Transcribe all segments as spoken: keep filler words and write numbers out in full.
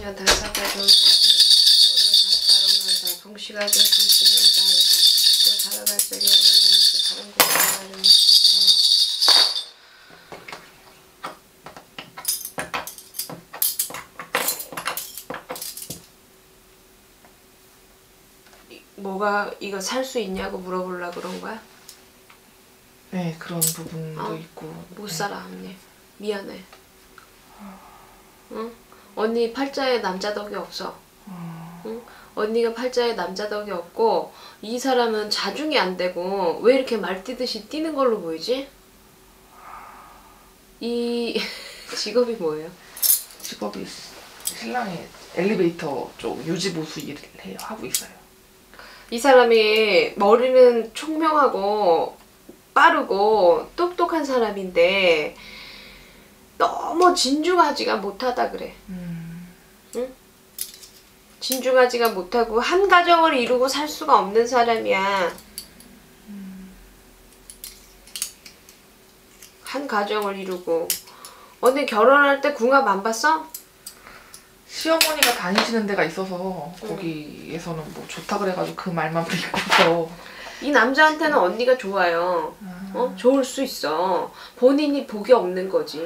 년 다섯 살 돈을 다 동시가 될 수 있으면 또 살아갈 적에 오는 곳에서 다른 곳에 가려면 뭐가 이거 살 수 있냐고 물어보려고 그런 거야? 네, 그런 부분도 어? 있고. 못 네. 살아 언니. 미안해. 응? 언니 팔자에 남자 덕이 없어. 어... 응? 언니가 팔자에 남자 덕이 없고 이 사람은 자중이 안 되고 왜 이렇게 말뛰듯이 뛰는 걸로 보이지? 이 직업이 뭐예요? 직업이 신랑이 엘리베이터 쪽 유지보수 일을 해요. 하고 있어요. 이 사람이 머리는 총명하고 빠르고 똑똑한 사람인데 너무 진중하지가 못하다 그래. 음... 응? 진중하지가 못하고 한 가정을 이루고 살 수가 없는 사람이야. 음... 한 가정을 이루고. 언니 결혼할 때 궁합 안 봤어? 시어머니가 다니시는 데가 있어서 음. 거기에서는 뭐 좋다 그래가지고 그 말만 믿고서. 이 남자한테는 언니가 좋아요. 아... 어? 좋을 수 있어. 본인이 복이 없는 거지.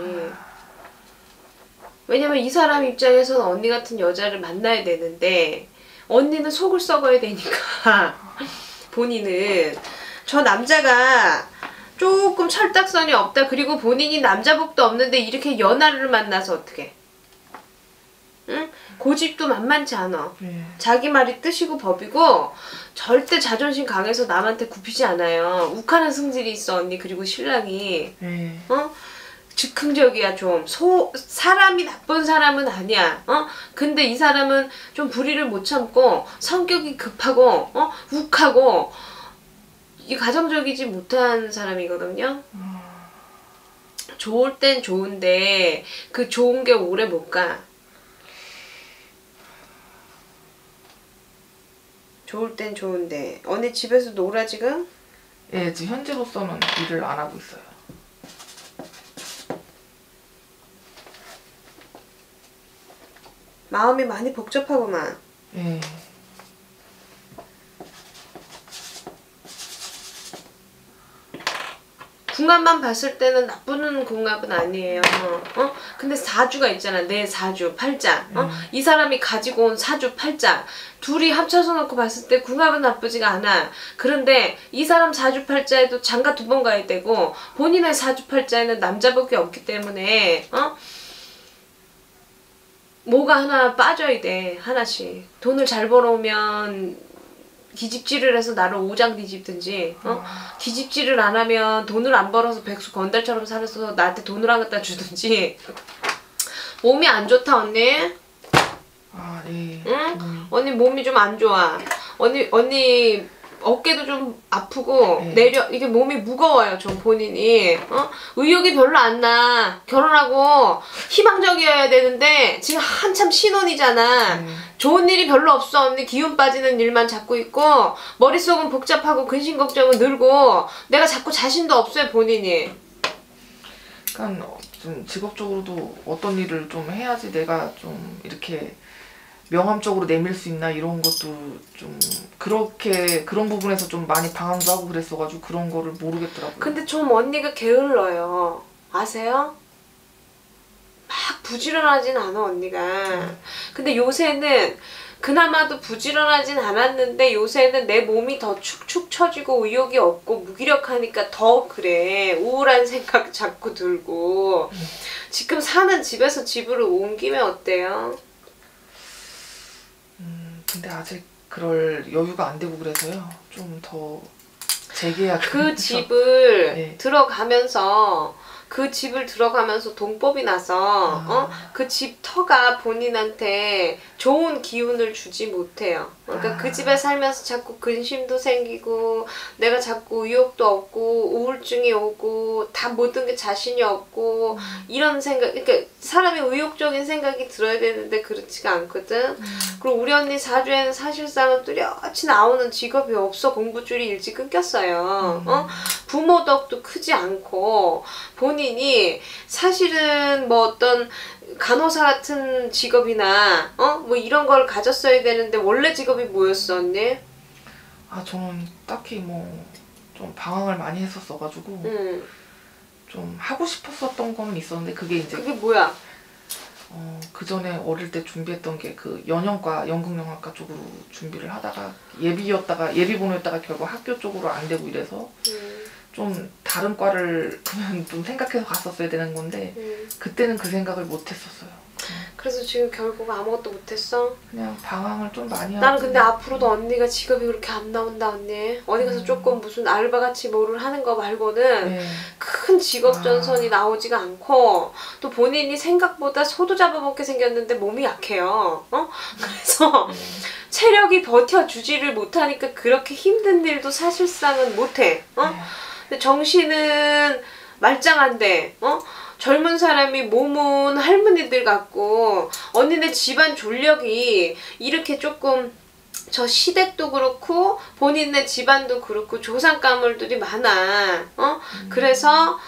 왜냐면 이 사람 입장에서는 언니 같은 여자를 만나야 되는데 언니는 속을 썩어야 되니까 본인은 저 남자가 조금 철딱선이 없다. 그리고 본인이 남자복도 없는데 이렇게 연하를 만나서 어떡해. 응? 고집도 만만치 않아. 네. 자기 말이 뜻이고 법이고 절대 자존심 강해서 남한테 굽히지 않아요. 욱하는 성질이 있어 언니. 그리고 신랑이 네. 어? 즉흥적이야 좀. 소 사람이 나쁜 사람은 아니야. 어? 근데 이 사람은 좀 불의를 못 참고 성격이 급하고 어? 욱하고 이 가정적이지 못한 사람이거든요. 음... 좋을 땐 좋은데 그 좋은 게 오래 못 가. 좋을 땐 좋은데. 언니 집에서 놀아 지금? 예, 지금 현재로서는 일을 안 하고 있어요. 마음이 많이 복잡하구만. 예. 궁합만 봤을 때는 나쁜 궁합은 아니에요. 어? 근데 사주가 있잖아. 내 사주, 팔자. 어? 음. 이 사람이 가지고 온 사주, 팔자. 둘이 합쳐서 놓고 봤을 때 궁합은 나쁘지가 않아. 그런데 이 사람 사주, 팔자에도 장가 두 번 가야 되고 본인의 사주, 팔자에는 남자복이 없기 때문에 어? 뭐가 하나 빠져야 돼. 하나씩. 돈을 잘 벌어오면 기집질을 해서 나를 오장 뒤집든지 어? 기집질을 안 하면 돈을 안 벌어서 백수 건달처럼 살아서 나한테 돈을 안 갖다 주든지. 몸이 안 좋다 언니? 아, 예. 응? 음. 언니 몸이 좀 안 좋아. 언니 언니 어깨도 좀 아프고 네. 내려 이게 몸이 무거워요 좀 본인이. 어? 의욕이 별로 안 나. 결혼하고 희망적이어야 되는데 지금 한참 신혼이잖아. 네. 좋은 일이 별로 없어. 언니 기운 빠지는 일만 자꾸 있고 머릿속은 복잡하고 근심 걱정은 늘고 내가 자꾸 자신도 없어요 본인이. 그러니까 좀 직업적으로도 어떤 일을 좀 해야지 내가 좀 이렇게 명함적으로 내밀 수 있나 이런 것도 좀 그렇게 그런 부분에서 좀 많이 방황도 하고 그랬어가지고 그런 거를 모르겠더라고요. 근데 좀 언니가 게을러요. 아세요? 막 부지런하진 않아 언니가. 음. 근데 요새는 그나마도 부지런하진 않았는데 요새는 내 몸이 더 축축 처지고 의욕이 없고 무기력하니까 더 그래. 우울한 생각 자꾸 들고. 음. 지금 사는 집에서 집으로 옮기면 어때요? 음, 근데 아직 그럴 여유가 안 되고 그래서요. 좀 더 재계약 그 집을 네. 들어가면서 그 집을 들어가면서 돈법이 나서 아. 어? 그 집 터가 본인한테 좋은 기운을 주지 못해요. 그러니까 아. 그 집에 살면서 자꾸 근심도 생기고 내가 자꾸 의욕도 없고 우울증이 오고 다 모든 게 자신이 없고 음. 이런 생각. 그러니까 사람이 의욕적인 생각이 들어야 되는데 그렇지가 않거든. 음. 그리고 우리 언니 사주에는 사실상은 뚜렷이 나오는 직업이 없어. 공부줄이 일찍 끊겼어요. 음. 어? 부모 덕도 크지 않고 본인 본인이 사실은 뭐 어떤 간호사 같은 직업이나 어? 뭐 이런 걸 가졌어야 되는데 원래 직업이 뭐였어 언니? 아 저는 딱히 뭐 좀 방황을 많이 했었어가지고 응. 좀 하고 싶었었던 거는 있었는데 그게 이제 그게 뭐야? 어, 그 전에 어릴 때 준비했던 게 그 연영과 연극영화과 쪽으로 준비를 하다가 예비였다가 예비번호였다가 결국 학교 쪽으로 안 되고 이래서 음. 좀 다른 과를 그냥 좀 생각해서 갔었어야 되는 건데 음. 그때는 그 생각을 못 했었어요. 그래서 지금 결국 아무것도 못했어? 그냥 방황을 좀 많이 하고. 나는 근데 앞으로도 언니가 직업이 그렇게 안 나온다 언니. 어디 가서 음. 조금 무슨 알바같이 뭐를 하는 거 말고는 네. 큰 직업 아. 전선이 나오지가 않고 또 본인이 생각보다 소도 잡아먹게 생겼는데 몸이 약해요. 어? 그래서 네. 체력이 버텨주지를 못하니까 그렇게 힘든 일도 사실상은 못해. 어? 네. 근데 정신은 말짱한데 어? 젊은 사람이 몸은 할머니들 같고 언니네 집안 졸력이 이렇게 조금 저 시댁도 그렇고 본인네 집안도 그렇고 조상 가물들이 많아. 어? 음. 그래서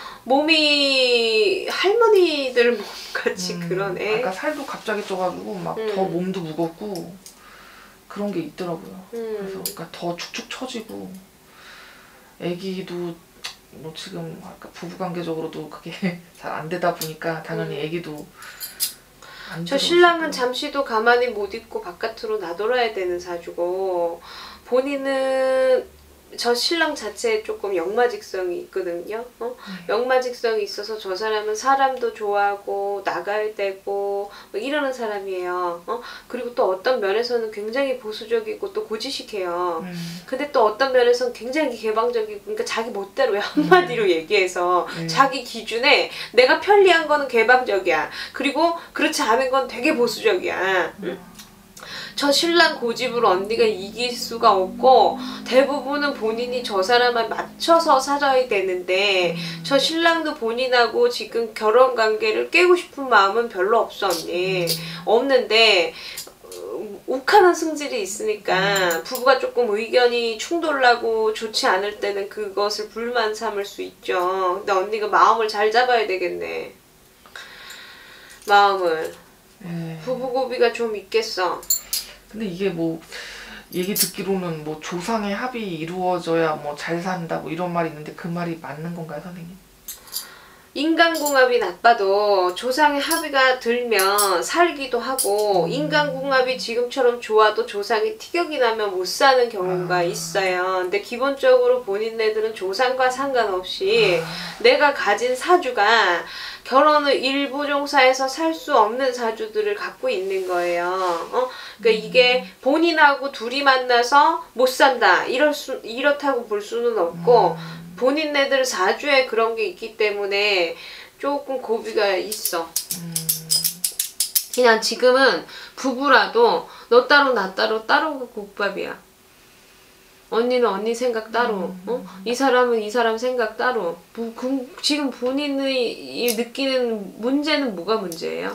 몸이 할머니들 몸같이 음. 그러네. 그러니까 살도 갑자기 쪄가지고 막 더 음. 몸도 무겁고 그런 게 있더라고요. 음. 그래서 그러니까 더 축축 처지고 애기도 뭐 지금 아까 부부관계적으로도 그게 잘 안 되다 보니까 당연히 음. 애기도 안 저 들어오시고. 신랑은 잠시도 가만히 못 있고 바깥으로 나돌아야 되는 사주고 본인은 저 신랑 자체에 조금 역마직성이 있거든요. 어? 네. 역마직성이 있어서 저 사람은 사람도 좋아하고 나가야 되고 뭐 이러는 사람이에요. 어? 그리고 또 어떤 면에서는 굉장히 보수적이고 또 고지식해요. 음. 근데 또 어떤 면에서는 굉장히 개방적이고 그러니까 자기 멋대로야. 한마디로 얘기해서 음. 자기 기준에 내가 편리한 거는 개방적이야. 그리고 그렇지 않은 건 되게 보수적이야. 응? 저 신랑 고집을 언니가 이길 수가 없고 대부분은 본인이 저 사람을 맞춰서 살아야 되는데 저 신랑도 본인하고 지금 결혼 관계를 깨고 싶은 마음은 별로 없어 언니. 없는데 어, 욱하는 승질이 있으니까 부부가 조금 의견이 충돌나고 좋지 않을 때는 그것을 불만 삼을 수 있죠. 근데 언니가 마음을 잘 잡아야 되겠네. 마음을. 네. 부부고비가 좀 있겠어. 근데 이게 뭐 얘기 듣기로는 뭐 조상의 합이 이루어져야 뭐 잘 산다 뭐 이런 말이 있는데 그 말이 맞는 건가요, 선생님? 인간궁합이 나빠도 조상의 합의가 들면 살기도 하고 음. 인간궁합이 지금처럼 좋아도 조상이 티격이 나면 못 사는 경우가 아. 있어요. 근데 기본적으로 본인네들은 조상과 상관없이 아. 내가 가진 사주가 결혼을 일부종사해서 살 수 없는 사주들을 갖고 있는 거예요. 어? 그러니까 음. 이게 본인하고 둘이 만나서 못 산다 이럴 수 이렇다고 볼 수는 없고 음. 본인네들 사주에 그런 게 있기 때문에 조금 고비가 있어. 음. 그냥 지금은 부부라도 너 따로 나 따로 따로 국밥이야. 언니는 언니 생각 따로, 어? 이 사람은 이 사람 생각 따로. 부, 그, 지금 본인이 느끼는 문제는 뭐가 문제예요?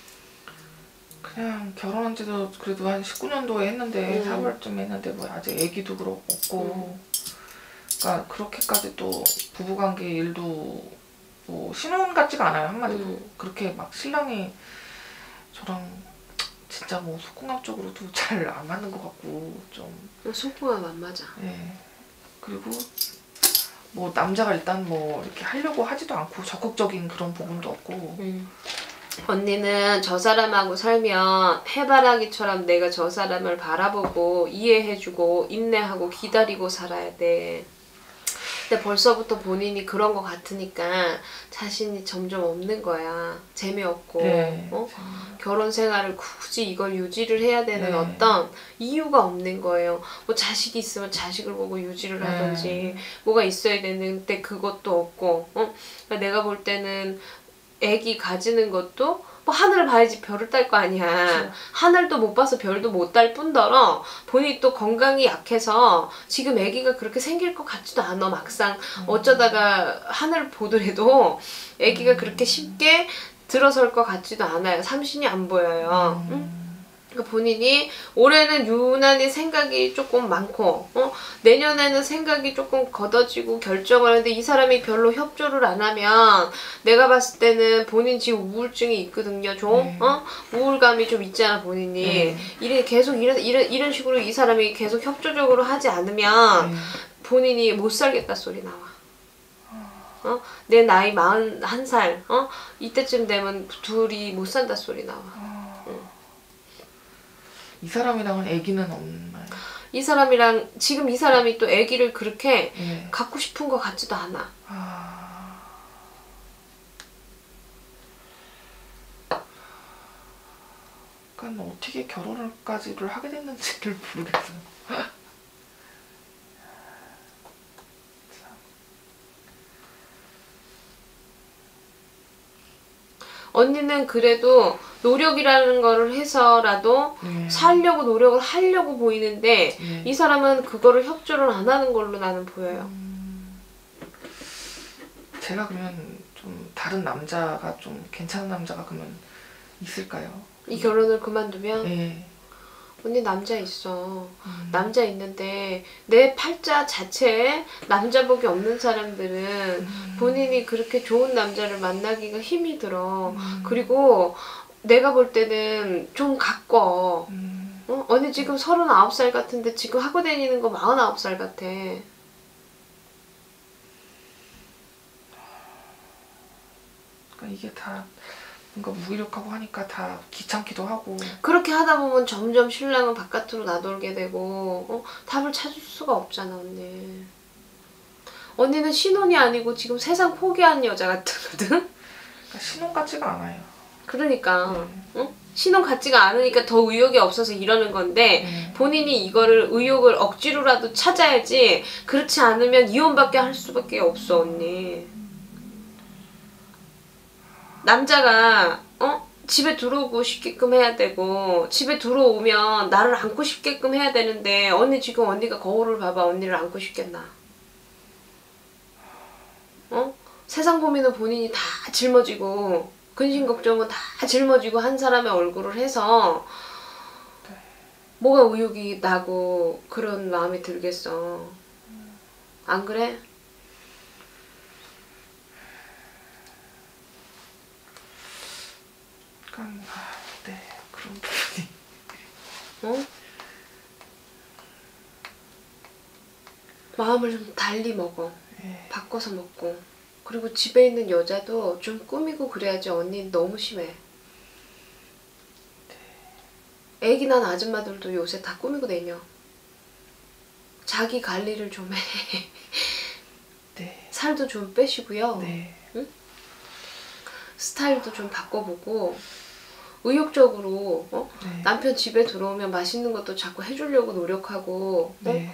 그냥 결혼한 지도 그래도 한 십구 년도에 했는데 음. 사월쯤에 했는데 뭐 아직 애기도 그렇고 없고 음. 그러니까 그렇게까지 또 부부관계 일도 뭐 신혼 같지가 않아요 한마디로. 음. 그렇게 막 신랑이 저랑 진짜 뭐 속궁합적으로도 잘 안 맞는 것 같고 좀. 속궁합 안 맞아. 예. 그리고 뭐 남자가 일단 뭐 이렇게 하려고 하지도 않고 적극적인 그런 부분도 없고. 음. 언니는 저 사람하고 살면 해바라기처럼 내가 저 사람을 바라보고 이해해주고 인내하고 기다리고 살아야 돼. 근데 벌써부터 본인이 그런 거 같으니까 자신이 점점 없는 거야. 재미없고 네. 어? 결혼 생활을 굳이 이걸 유지를 해야 되는 네. 어떤 이유가 없는 거예요. 뭐 자식이 있으면 자식을 보고 유지를 하든지 네. 뭐가 있어야 되는데 그것도 없고 어? 그러니까 내가 볼 때는 애기 가지는 것도 뭐 하늘을 봐야지 별을 딸 거 아니야. 그렇죠. 하늘도 못 봐서 별도 못 딸 뿐더러 본인이 또 건강이 약해서 지금 애기가 그렇게 생길 것 같지도 않아. 막상 음. 어쩌다가 하늘을 보더라도 애기가 음. 그렇게 쉽게 들어설 것 같지도 않아요. 삼신이 안 보여요. 응? 음. 그러니까 본인이 올해는 유난히 생각이 조금 많고 어? 내년에는 생각이 조금 걷어지고 결정을 하는데 이 사람이 별로 협조를 안 하면 내가 봤을 때는 본인 지금 우울증이 있거든요. 좀 네. 어? 우울감이 좀 있잖아 본인이. 네. 이래 계속 이런 이런 이런 식으로 이 사람이 계속 협조적으로 하지 않으면 네. 본인이 못 살겠다 소리 나와. 어? 내 나이 마흔한 살 어? 이때쯤 되면 둘이 못 산다 소리 나와. 이 사람이랑은 애기는 없나요? 이 사람이랑 지금 이 사람이 또 아기를 그렇게 네. 갖고 싶은 것 같지도 않아. 아... 그러니까 어떻게 결혼을까지를 하게 됐는지를 모르겠어요. 언니는 그래도 노력이라는 거를 해서라도 네. 살려고 노력을 하려고 보이는데 네. 이 사람은 그거를 협조를 안 하는 걸로 나는 보여요. 음... 제가 그러면 좀 다른 남자가 좀 괜찮은 남자가 그러면 있을까요? 이 결혼을 그만두면 네. 언니 남자 있어. 음... 남자 있는데 내 팔자 자체에 남자복이 없는 사람들은 음... 본인이 그렇게 좋은 남자를 만나기가 힘이 들어. 음... 그리고 내가 볼 때는 좀 가꿔. 음... 어? 언니 지금 서른아홉 살 같은데 지금 하고 다니는 거 마흔아홉 살 같아. 그러니까 이게 다 뭔가 무기력하고 하니까 다 귀찮기도 하고. 그렇게 하다 보면 점점 신랑은 바깥으로 나돌게 되고 어? 답을 찾을 수가 없잖아 언니. 언니는 신혼이 아니고 지금 세상 포기한 여자 같거든? 그러니까 신혼 같지가 않아요. 그러니까 네. 어? 신혼 같지가 않으니까 더 의욕이 없어서 이러는 건데 네. 본인이 이거를 의욕을 억지로라도 찾아야지. 그렇지 않으면 이혼밖에 할 수밖에 없어 언니. 남자가 어? 집에 들어오고 싶게끔 해야 되고 집에 들어오면 나를 안고 싶게끔 해야 되는데 언니 지금 언니가 거울을 봐봐. 언니를 안고 싶겠나? 어? 세상 고민은 본인이 다 짊어지고 근심 걱정은 다 짊어지고 한 사람의 얼굴을 해서 뭐가 의욕이 나고 그런 마음이 들겠어. 안 그래? 그러니까 아, 네 그런 부분이. 어? 마음을 좀 달리 먹어. 네. 바꿔서 먹고. 그리고 집에 있는 여자도 좀 꾸미고 그래야지. 언니는 너무 심해. 애기 난 아줌마들도 요새 다 꾸미고 다녀. 자기 관리를 좀 해. 네. 살도 좀 빼시고요. 네. 응? 스타일도 좀 바꿔보고 의욕적으로 어? 네. 남편 집에 들어오면 맛있는 것도 자꾸 해주려고 노력하고 어? 네.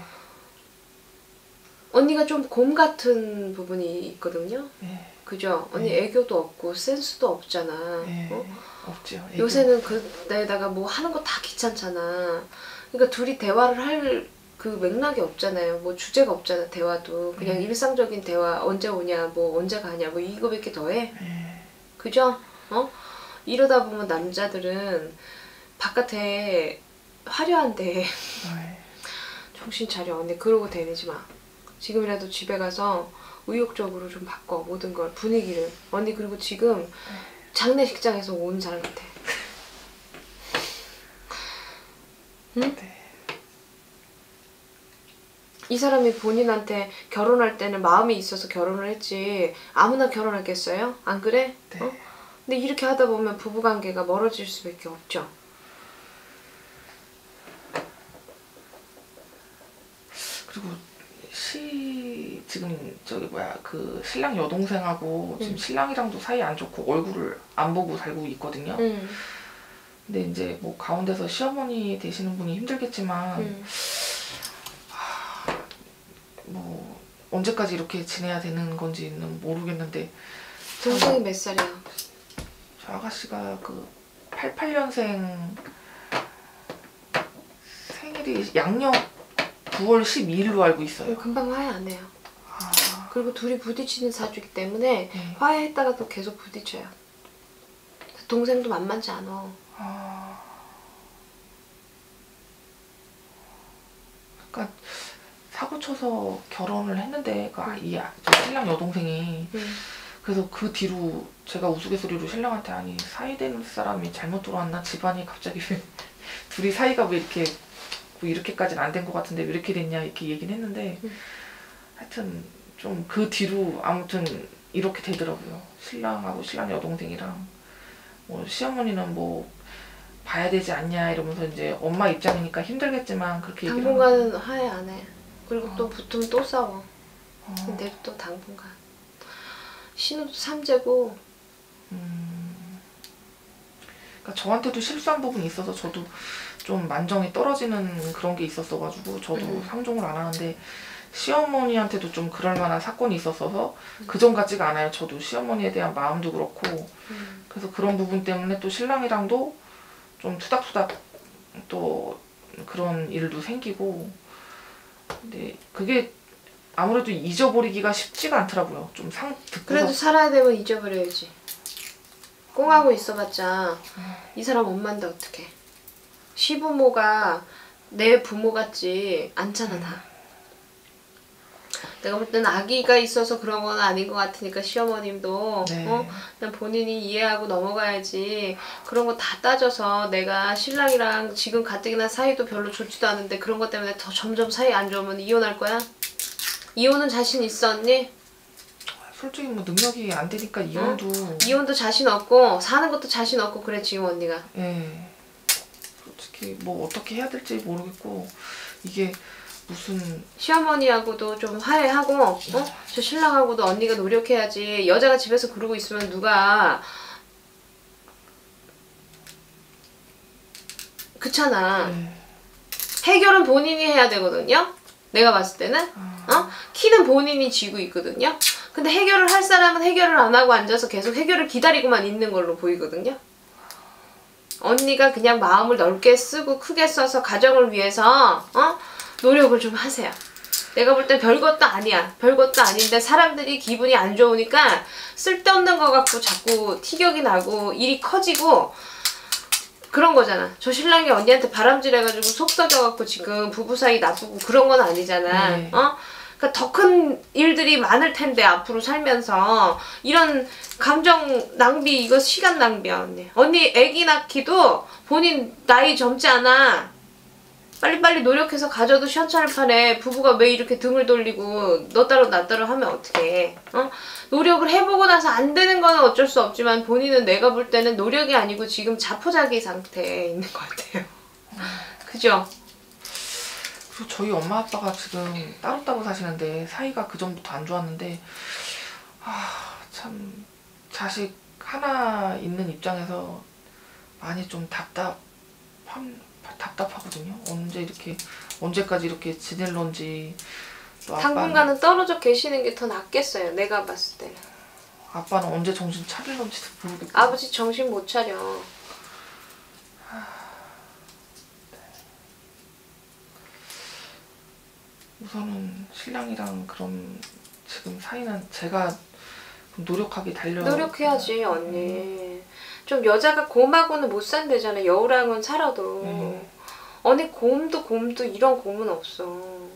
언니가 좀 곰 같은 부분이 있거든요. 네. 그죠? 언니 네. 애교도 없고 센스도 없잖아. 네. 어? 없죠. 애교. 요새는 그때다가 뭐 하는 거 다 귀찮잖아. 그러니까 둘이 대화를 할 그 맥락이 없잖아요. 뭐 주제가 없잖아. 대화도 그냥 네. 일상적인 대화. 언제 오냐, 뭐 언제 가냐, 뭐 이거밖에 더해. 네. 그죠? 어? 이러다 보면 남자들은 바깥에 화려한데 네. 정신 차려. 언니 그러고 다니지 마. 지금이라도 집에 가서 의욕적으로 좀 바꿔. 모든 걸 분위기를. 언니 그리고 지금 장례식장에서 온 사람 같아. 응? 네. 이 사람이 본인한테 결혼할 때는 마음이 있어서 결혼을 했지 아무나 결혼하겠어요? 안 그래? 네. 어? 근데 이렇게 하다 보면 부부관계가 멀어질 수밖에 없죠. 그리고 시 지금 저기 뭐야 그 신랑 여동생하고 지금 음. 신랑이랑도 사이 안 좋고 얼굴을 안 보고 살고 있거든요. 음. 근데 이제 뭐 가운데서 시어머니 되시는 분이 힘들겠지만 음. 뭐 언제까지 이렇게 지내야 되는 건지는 모르겠는데 참 동생이 몇 살이야? 저 아가씨가 그 팔십팔 년생 생일이 양력 구월 십이일로 알고 있어요. 금방 화해 안 해요. 아, 그리고 둘이 부딪히는 사주기 때문에 네. 화해했다가도 계속 부딪혀요. 동생도 만만치 않아. 아, 그러니까 사고 쳐서 결혼을 했는데 그 음. 이 아- 저 신랑 여동생이 음. 그래서 그 뒤로 제가 우스갯소리로 신랑한테 아니 사이 되는 사람이 잘못 들어왔나 집안이 갑자기 왜 둘이 사이가 왜 이렇게 뭐 이렇게까지는 안 된 것 같은데 왜 이렇게 됐냐 이렇게 얘기는 했는데 음. 하여튼 좀 그 뒤로 아무튼 이렇게 되더라고요. 신랑하고 신랑 여동생이랑 뭐 시어머니는 뭐 봐야 되지 않냐 이러면서 이제 엄마 입장이니까 힘들겠지만 그렇게 얘기를 하는데 당분간은 화해 안 해. 그리고 또 어. 붙으면 또 싸워. 어, 근데 또 당분간. 신우도 삼재고. 음, 그러니까 저한테도 실수한 부분이 있어서 저도 좀 만정이 떨어지는 그런 게 있었어가지고 저도 음. 상종을 안 하는데 시어머니한테도 좀 그럴 만한 사건이 있었어서 그전 같지가 않아요. 저도 시어머니에 대한 마음도 그렇고 음. 그래서 그런 부분 때문에 또 신랑이랑도 좀 투닥투닥 또 그런 일도 생기고 근데 그게 아무래도 잊어버리기가 쉽지가 않더라고요. 좀 상 듣고서 그래도 살아야 되면 잊어버려야지. 꽁하고 있어봤자 이 사람 엄마인데 어떡해. 시부모가 내 부모 같지 않잖아 다. 내가 볼 때는 아기가 있어서 그런 건 아닌 것 같으니까 시어머님도 네. 어? 그냥 본인이 이해하고 넘어가야지. 그런 거 다 따져서 내가 신랑이랑 지금 가뜩이나 사이도 별로 좋지도 않은데 그런 것 때문에 더 점점 사이 안 좋으면 이혼할 거야? 이혼은 자신 있어 언니? 솔직히 뭐 능력이 안 되니까 이혼도 이혼도 자신 없고 사는 것도 자신 없고 그래 지금 언니가. 예 솔직히 뭐 어떻게 해야 될지 모르겠고 이게 무슨 시어머니하고도 좀 화해하고 어? 저 신랑하고도 언니가 노력해야지. 여자가 집에서 그러고 있으면 누가 그렇잖아. 예. 해결은 본인이 해야 되거든요. 내가 봤을 때는 아, 어? 키는 본인이 쥐고 있거든요. 근데 해결을 할 사람은 해결을 안 하고 앉아서 계속 해결을 기다리고만 있는 걸로 보이거든요. 언니가 그냥 마음을 넓게 쓰고 크게 써서 가정을 위해서 어? 노력을 좀 하세요. 내가 볼 때 별것도 아니야. 별것도 아닌데 사람들이 기분이 안 좋으니까 쓸데없는 거 갖고 자꾸 티격이 나고 일이 커지고 그런 거잖아. 저 신랑이 언니한테 바람질해가지고 속 썩여갖고 지금 부부 사이 나쁘고 그런 건 아니잖아. 네. 어? 그러니까 더 큰 일들이 많을 텐데 앞으로 살면서 이런 감정 낭비 이거 시간 낭비야 언니. 언니 애기 낳기도 본인 나이 젊지 않아. 빨리빨리 노력해서 가져도 시원찮을 판에 부부가 왜 이렇게 등을 돌리고 너 따로 나 따로 하면 어떡해. 어? 노력을 해보고 나서 안 되는 거는 어쩔 수 없지만 본인은 내가 볼 때는 노력이 아니고 지금 자포자기 상태에 있는 것 같아요. 그죠? 그리고 저희 엄마 아빠가 지금 따로따로 사시는데 사이가 그 전부터 안 좋았는데 아, 참 자식 하나 있는 입장에서 많이 좀 답답함 답답하거든요. 언제 이렇게 언제까지 이렇게 지낼런지. 또 아빠는, 당분간은 떨어져 계시는 게 더 낫겠어요. 내가 봤을 때는. 아빠는 언제 정신 차릴런지도 모르겠고. 아버지 정신 못 차려. 우선은 신랑이랑 그런 지금 사이는 제가 노력하게 달려. 노력해야지 언니. 좀 여자가 곰하고는 못 산대잖아. 여우랑은 살아도. 음. 언니 곰도 곰도 이런 곰은 없어.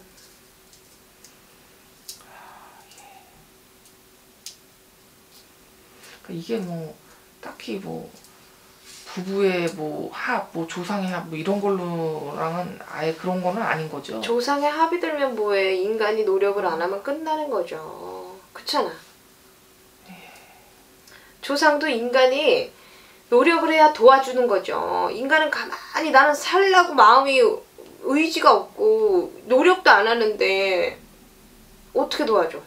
그러니까 이게 뭐 딱히 뭐 부부의 뭐 합, 뭐 조상의 합, 뭐 이런 걸로랑은 아예 그런 거는 아닌 거죠. 조상의 합이 들면 뭐해. 인간이 노력을 안 하면 끝나는 거죠. 그렇잖아. 조상도 인간이 노력을 해야 도와주는 거죠. 인간은 가만히 나는 살려고 마음이 의지가 없고 노력도 안 하는데 어떻게 도와줘?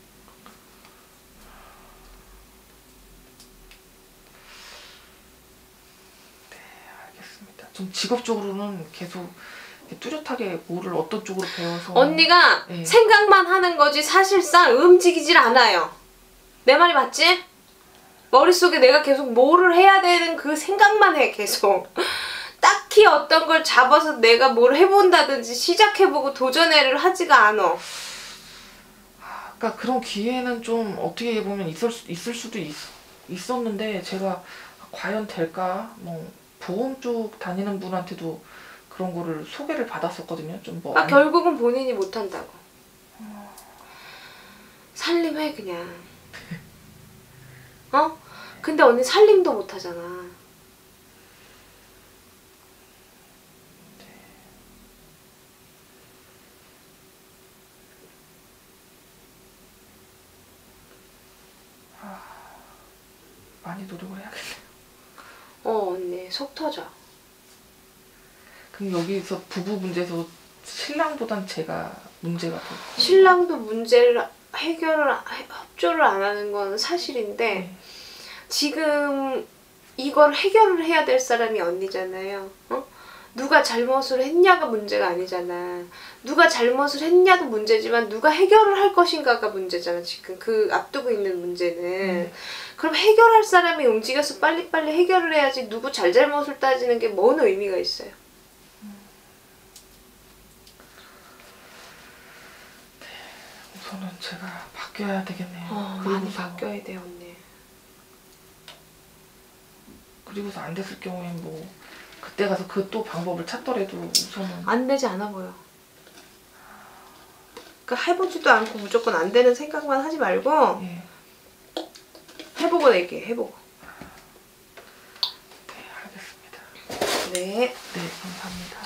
알겠습니다. 좀 직업적으로는 계속 이렇게 뚜렷하게 뭐를 어떤 쪽으로 배워서 언니가 네. 생각만 하는 거지 사실상 움직이질 않아요. 내 말이 맞지? 머릿속에 내가 계속 뭐를 해야 되는 그 생각만 해 계속. 딱히 어떤 걸 잡아서 내가 뭘 해본다든지 시작해보고 도전해를 하지가 않아. 그러니까 그런 기회는 좀 어떻게 보면 있을, 수, 있을 수도 있, 있었는데 제가 과연 될까? 뭐 보험 쪽 다니는 분한테도 그런 거를 소개를 받았었거든요. 좀 뭐. 아, 결국은 본인이 못한다고. 살림해 그냥. 어? 근데 언니 살림도 못하잖아. 많이 노력을 해야겠네요. 어 언니 속 터져. 그럼 여기서 부부 문제에서 신랑보단 제가 문제가 더. 신랑도 문제를 해결을 해- 협조를 안 하는 건 사실인데 네. 지금 이걸 해결을 해야 될 사람이 언니잖아요. 어? 누가 잘못을 했냐가 문제가 아니잖아. 누가 잘못을 했냐도 문제지만 누가 해결을 할 것인가가 문제잖아. 지금 그 앞두고 있는 문제는. 음. 그럼 해결할 사람이 움직여서 빨리빨리 해결을 해야지 누구 잘잘못을 따지는 게 뭔 의미가 있어요. 우선은 제가 바뀌어야 되겠네요. 어, 많이 그리고서, 바뀌어야 돼요 언니. 그리고서 안 됐을 경우엔 뭐 그때 가서 그 또 방법을 찾더라도 우선은 안 되지 않아 보여. 그러니까 해보지도 않고 무조건 안 되는 생각만 하지 말고 예. 해보고 얘기해. 해보고. 네, 알겠습니다. 네. 네, 감사합니다.